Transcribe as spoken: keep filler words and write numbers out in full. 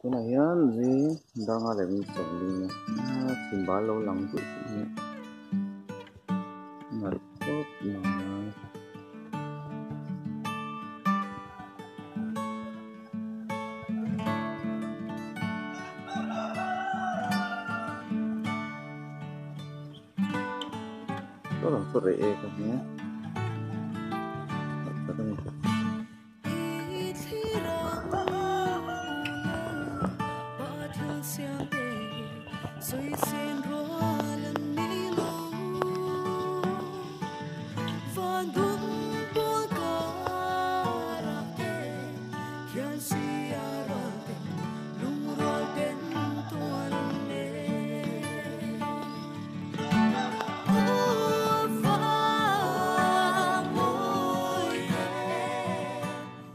Kunayan zi danga lem songli na simbalo lang tu ni narikot na orang sore e katnya kadang Hãy subscribe cho kênh Ghiền Mì Gõ để không bỏ lỡ